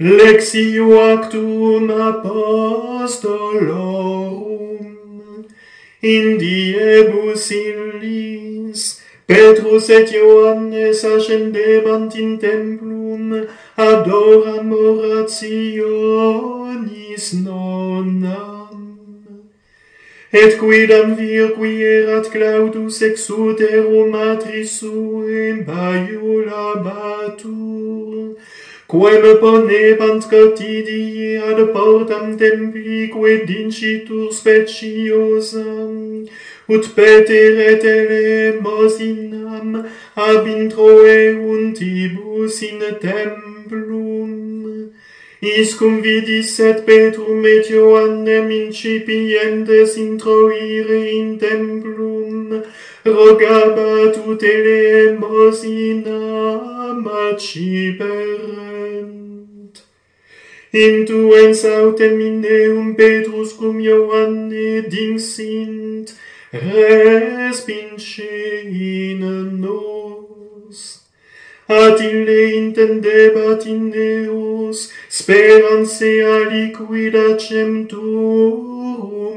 Lectio actum apostolorum, in diebus illis, Petrus et Johannes ascendebant in templum, ad horam orationis nonam. Et quidam vir qui erat Claudus exutero matris suem baiulabatur, quem ponebant cotidie ad portam templique dincitur speciosam, ut Peter et Elemosinam ab intro euntibus in templum. Iscum vidis et Petrum et Ioannem incipientes introire in templum, rogabat ut Elemosinam acciperent. Intuens autem inneum Petrus cum Ioanne dinsint, respince in nos. At ille intendebat in eos, speranse aliquidacem turum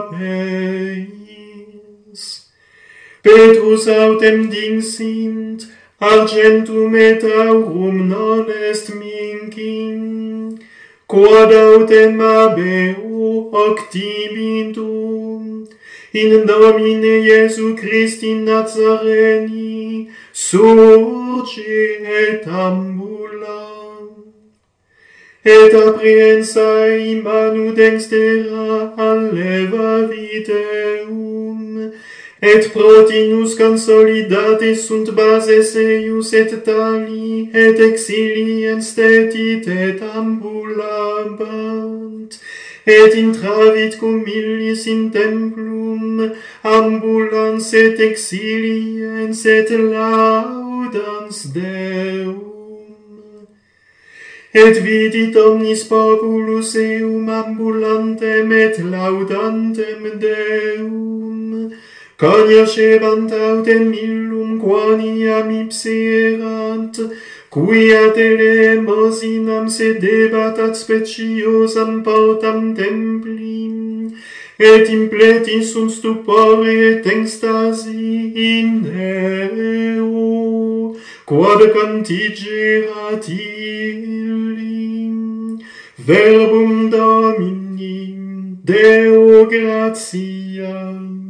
apeis. Petrus autem dinsint, argentum et aurum non est mincin, quod autem abeu octibitum, in Domine Iesu Christi Nazareni, surge et ambula. Et apprehensa manu dextera alleva videum, et protinus consolidatis sunt bases eius et tali, et exiliens stetit et ambulabant, et intravit cum illis in templum, ambulans et exiliens et laudans Deum. Et vidit omnis populus eum ambulantem et laudantem Deum, cognoscebant autem illum quoniam ipse erant, quia Elemosinam sedebat ad speciosam portam templi, et impleti sunt stupore et extasi in eo, quod contigerat illi. Verbum Domini, Deo gratias.